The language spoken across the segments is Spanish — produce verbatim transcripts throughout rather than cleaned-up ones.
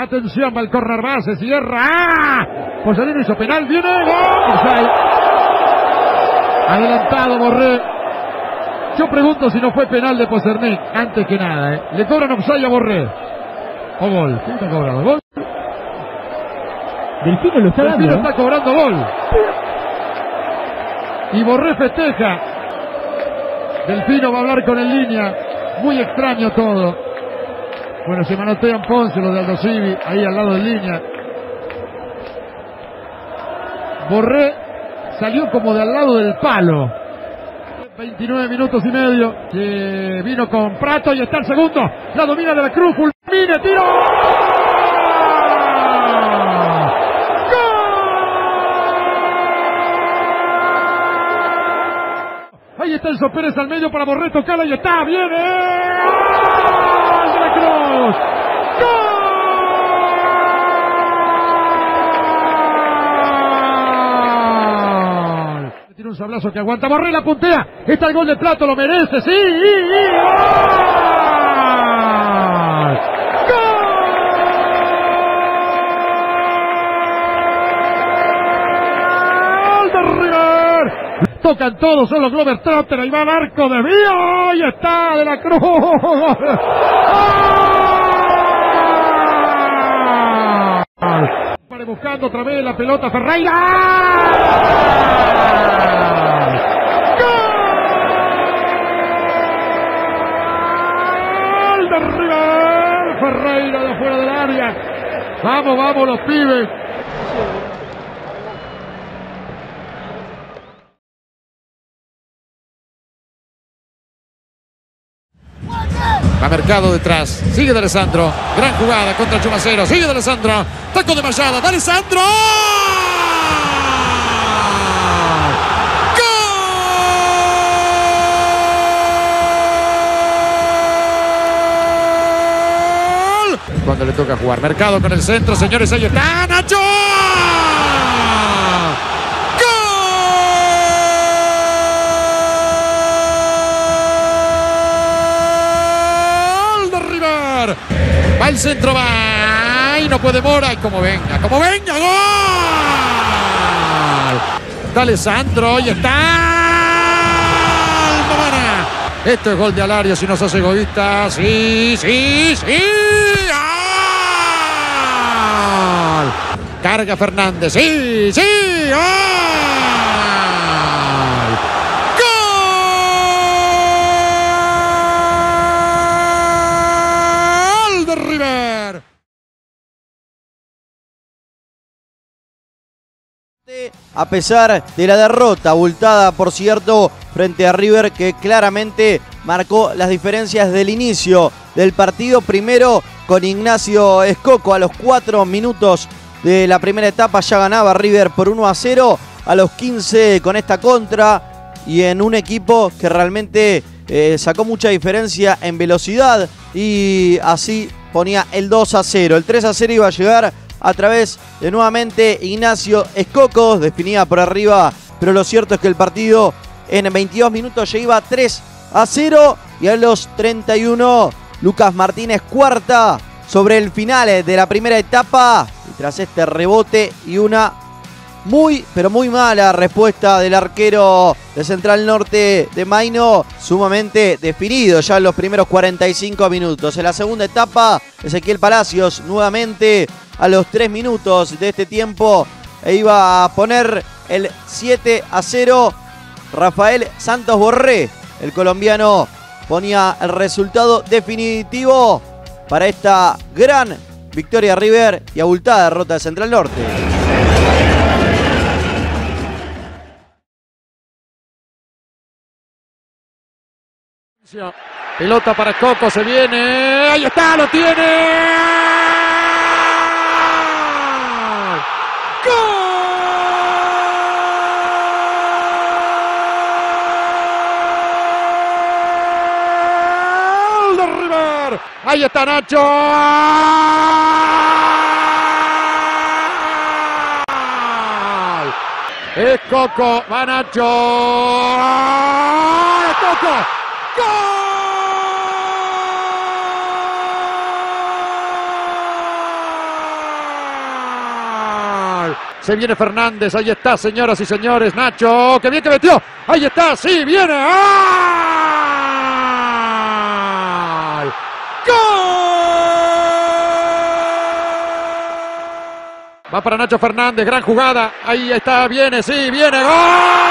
Atención, va el córner, va, se cierra. ¡Ah! Pozzolino hizo penal, viene. ¡Gol! Adelantado Borré. Yo pregunto si no fue penal de Pozernik, antes que nada, ¿eh? Le cobran offside a Borré. O gol. ¿Quién está cobrando? ¿Gol? Delfino lo está Delfino dando. está cobrando gol. Y Borré festeja. Delfino va a hablar con el línea. Muy extraño todo. Bueno, se manotean Ponce, los de Aldo Civi, ahí al lado de línea. Borré salió como de al lado del palo. veintinueve minutos y medio. Que vino con Prato y está el segundo. La domina de la Cruz. Fulmine, tiro. Ahí está Enzo Pérez al medio para Borré, tocarla y está, viene. ¡Gol de la Cruz! ¡Gol! Tiene un sablazo que aguanta, Borré la puntea. Está el gol de Prato, lo merece, sí. ¡Gol! ¡Gol de River! Tocan todos, son los Globetrotters, ahí va el arco de Vío, ahí está de la Cruz. Para buscando otra vez la pelota Ferreira. ¡Gol de River! Ferreira de afuera del área. Vamos, vamos los pibes. Va Mercado detrás, sigue de Alessandro, gran jugada contra Chumacero, sigue de Alessandro, taco de Mayada, de Alessandro. ¡Gol! Cuando le toca jugar, Mercado con el centro, señores, ahí está, Nacho. Va el centro, va y no puede Mora, y como venga, como venga, gol. Dale Sandro, y está. Mamana. Esto es gol de Alario, si nos hace egoísta. Sí, sí, sí. ¡Gol! Carga Fernández, sí, sí. ¡Gol! River. A pesar de la derrota abultada, por cierto, frente a River, que claramente marcó las diferencias del inicio del partido. Primero con Ignacio Escoco a los cuatro minutos de la primera etapa ya ganaba River por uno a cero. A los quince con esta contra y en un equipo que realmente eh, sacó mucha diferencia en velocidad y así ponía el dos a cero. El tres a cero iba a llegar a través de nuevamente Ignacio Escoco, definida por arriba, pero lo cierto es que el partido en veintidós minutos ya iba tres a cero y a los treinta y uno Lucas Martínez cuarta sobre el final de la primera etapa y tras este rebote y una muy, pero muy mala respuesta del arquero de Central Norte de Maino, sumamente definido ya en los primeros cuarenta y cinco minutos. En la segunda etapa, Ezequiel Palacios nuevamente a los tres minutos de este tiempo e iba a poner el siete a cero. Rafael Santos Borré, el colombiano, ponía el resultado definitivo para esta gran victoria River y abultada derrota de Central Norte. Pelota para Coco, se viene, ahí está, lo tiene. ¡Gol de River! Ahí está Nacho. Es Coco, va Nacho. ¡Es Coco! ¡Gol! Se viene Fernández, ahí está, señoras y señores. Nacho, que bien que metió. Ahí está, sí, viene. ¡Ay! ¡Gol! Va para Nacho Fernández, gran jugada. Ahí está, viene, sí, viene. ¡Gol!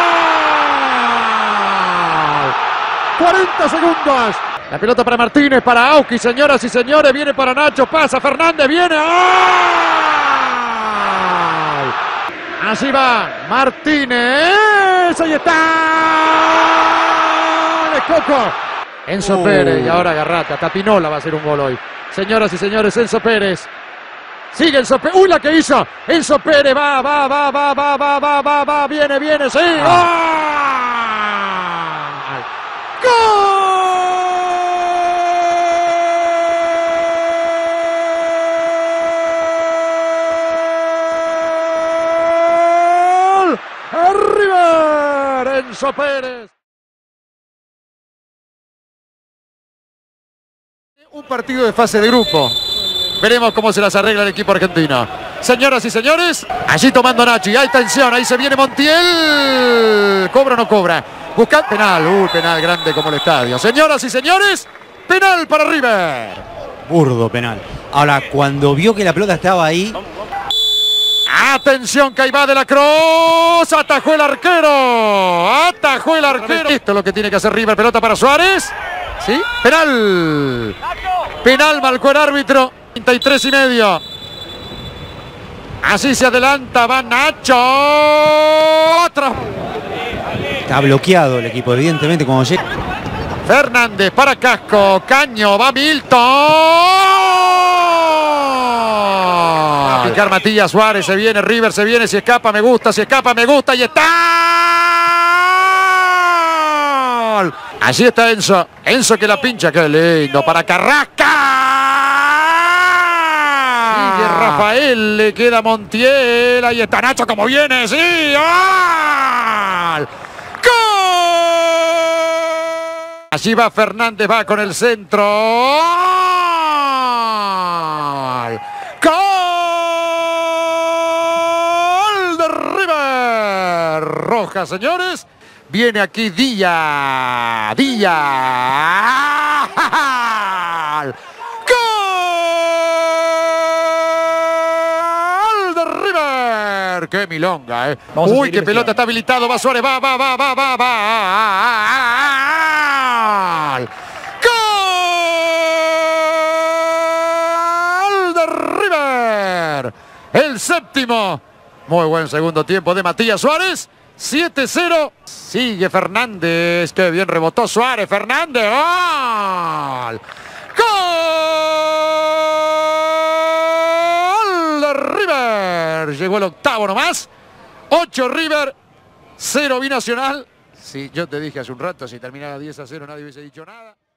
cuarenta segundos. La pelota para Martínez, para Auqui, señoras y señores. Viene para Nacho, pasa Fernández, viene. ¡Ay! Así va Martínez. Ahí está. De Coco. Enzo uh. Pérez y ahora Garrata. Tapinola va a hacer un gol hoy. Señoras y señores, Enzo Pérez. Sigue Enzo Pérez. ¡Uy, la que hizo! Enzo Pérez va, va, va, va, va, va, va, va, va. Viene, viene, sí. Ah. ¡Gol! ¡Arriba! Enzo Pérez. Un partido de fase de grupo. Veremos cómo se las arregla el equipo argentino. Señoras y señores, allí tomando Nacho. Y hay tensión, ahí se viene Montiel. ¿Cobra o no cobra? Busca penal. Uy, penal grande como el estadio. Señoras y señores, penal para River. Burdo penal. Ahora, cuando vio que la pelota estaba ahí... Atención, que ahí va de la Cruz. Atajó el arquero. Atajó el arquero. Esto es lo que tiene que hacer River. Pelota para Suárez. ¿Sí? Penal. Penal marcó el árbitro. treinta y tres y medio. Así se adelanta. Va Nacho. Otra. Está bloqueado el equipo, evidentemente, cuando llega. Fernández para Casco. Caño. Va Milton. Va a picar Matías Suárez. Se viene River. Se viene. Si escapa me gusta. Si escapa me gusta. Y está. Allí está Enzo. Enzo que la pincha. Qué lindo. Para Carrasca. Sigue Rafael. Le queda Montiel. Ahí está Nacho como viene. Sí. ¡Gol! ¡Gol! Allí va Fernández. Va con el centro. ¡Gol! ¡Gol de River! Roja, señores. Viene aquí Díaz. Díaz. ¡Gol de River! ¡Qué milonga, eh! Uy, qué pelota, está habilitado. Va Suárez, va, va, va, va, va, va. ¡Gol de River! El séptimo. Muy buen segundo tiempo de Matías Suárez. siete cero. Sigue Fernández. Qué bien rebotó Suárez. Fernández. ¡Gol! ¡Gol de River! Llegó el octavo nomás. ocho River. cero Binacional. Sí, yo te dije hace un rato, si terminaba diez a cero nadie hubiese dicho nada.